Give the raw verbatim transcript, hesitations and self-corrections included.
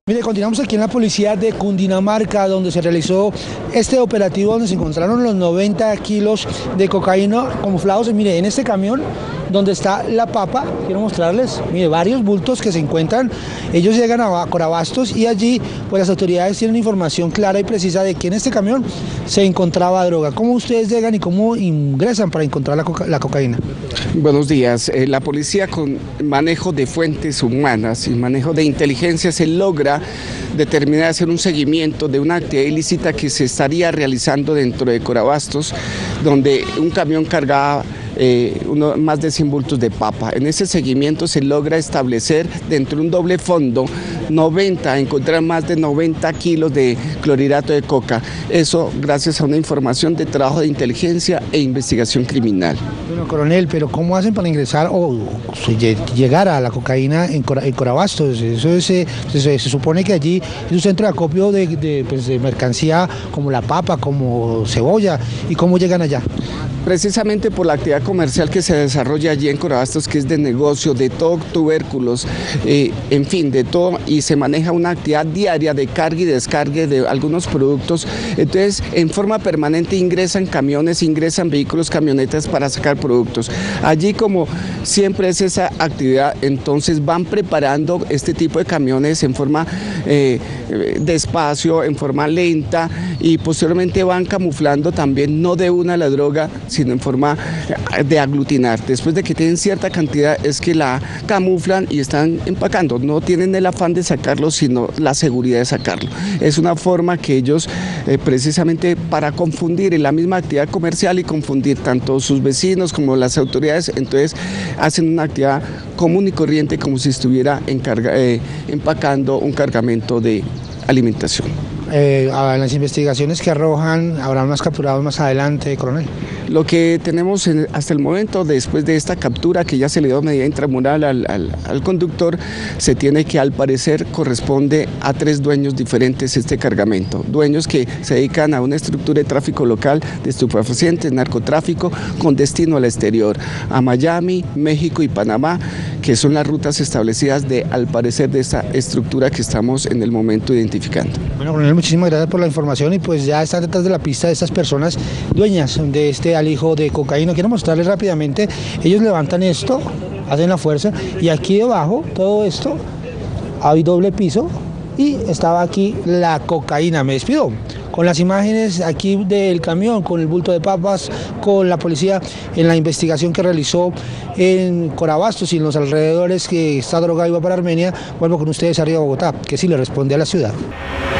Mire, continuamos aquí en la policía de Cundinamarca, donde se realizó este operativo donde se encontraron los noventa kilos de cocaína camuflados. Mire, en este camión donde está la papa, quiero mostrarles, mire, varios bultos que se encuentran. Ellos llegan a Corabastos y allí pues las autoridades tienen información clara y precisa de que en este camión se encontraba droga. ¿Cómo ustedes llegan y cómo ingresan para encontrar la, coca la cocaína? Buenos días. Eh, la policía, con manejo de fuentes humanas y manejo de inteligencia, se logra determinar hacer un seguimiento de una actividad ilícita que se estaría realizando dentro de Corabastos, donde un camión cargaba Eh, uno, más de cien bultos de papa. En ese seguimiento se logra establecer dentro de un doble fondo noventa, encontrar más de noventa kilos de clorhidrato de coca. Eso gracias a una información de trabajo de inteligencia e investigación criminal. Bueno, coronel, pero ¿cómo hacen para ingresar o llegar a la cocaína en, Cora, en Corabastos? Eso es, se, se, se supone que allí es un centro de acopio de, de, pues, de mercancía como la papa, como cebolla. ¿Y cómo llegan allá? Precisamente por la actividad comercial que se desarrolla allí en Corabastos, que es de negocio, de todo tubérculos, eh, en fin, de todo, y se maneja una actividad diaria de carga y descarga de algunos productos. Entonces, en forma permanente ingresan camiones, ingresan vehículos, camionetas para sacar productos. Allí, como siempre es esa actividad, entonces van preparando este tipo de camiones en forma eh, despacio, en forma lenta, y posteriormente van camuflando también, no de una la droga, sino en forma de aglutinar. Después de que tienen cierta cantidad es que la camuflan y están empacando. No tienen el afán de sacarlo, sino la seguridad de sacarlo. Es una forma que ellos, eh, precisamente para confundir en la misma actividad comercial y confundir tanto sus vecinos como las autoridades, entonces hacen una actividad común y corriente como si estuviera encarga, eh, empacando un cargamento de alimentación. Eh, a las investigaciones que arrojan, ¿habrán más capturados más adelante, coronel? Lo que tenemos en, hasta el momento, después de esta captura que ya se le dio medida intramural al, al, al conductor, se tiene que al parecer corresponde a tres dueños diferentes este cargamento. Dueños que se dedican a una estructura de tráfico local de estupefacientes, narcotráfico, con destino al exterior, a Miami, México y Panamá, que son las rutas establecidas de, al parecer, de esta estructura que estamos en el momento identificando. Bueno, coronel, muchísimas gracias por la información y pues ya están detrás de la pista de estas personas dueñas de este alijo de cocaína. Quiero mostrarles rápidamente, ellos levantan esto, hacen la fuerza y aquí debajo, todo esto, hay doble piso y estaba aquí la cocaína. Me despido con las imágenes aquí del camión, con el bulto de papas, con la policía en la investigación que realizó en Corabastos y en los alrededores, que esta droga iba para Armenia. Vuelvo con ustedes arriba a Bogotá, que sí le responde a la ciudad.